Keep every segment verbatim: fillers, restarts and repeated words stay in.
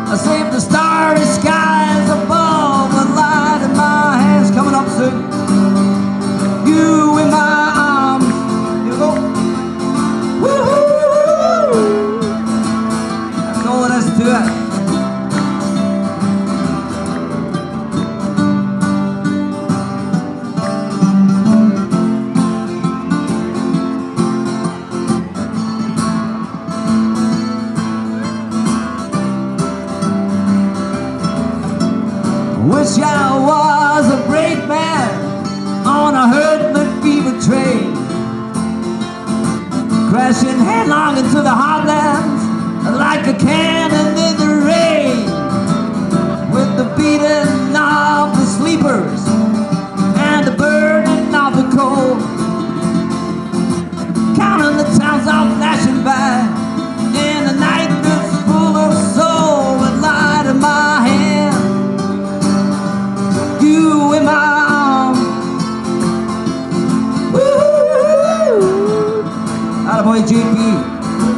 I saved the starry skies above with light in my hands. Coming up soon. You in my arms. Here we go. Woo-hoo-hoo-hoo. Let's go, let's do it. Wish I was a brave man on a herdman fever train, crashing headlong into the heartlands like a cannon in the rain, with the beating of the sleepers and the burning of the cold, counting the towns all flashing by in a night that's full of soul, with light in my hand. You in my arms. Woo-hoo-hoo-hoo. Attaboy, J P.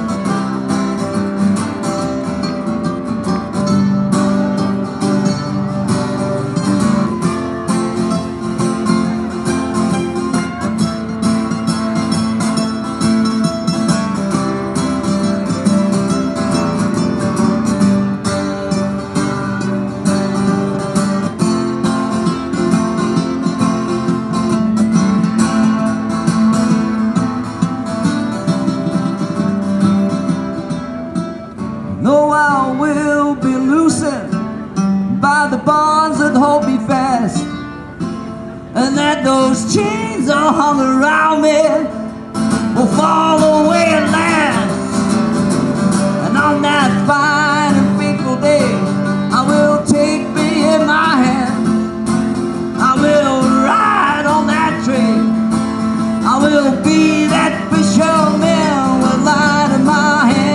No, I will be loosened by the bonds that hold me fast, and that those chains are hung around me will fall away at last. And on that fine and fateful day, I will take me in my hand. I will ride on that train. I will be that fisherman with light in my hand.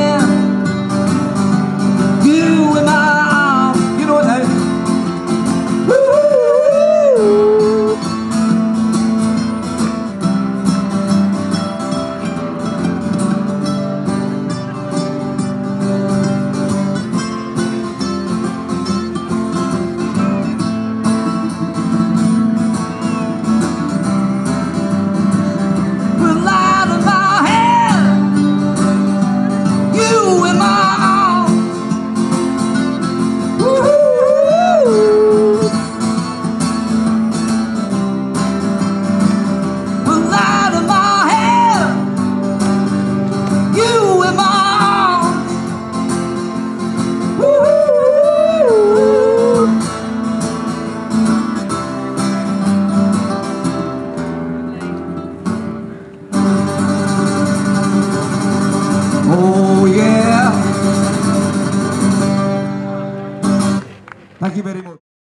You in my arms, you know what that is? Woo-hoo-hoo-hoo. With light in my hand, you in my oh yeah. Thank you very much.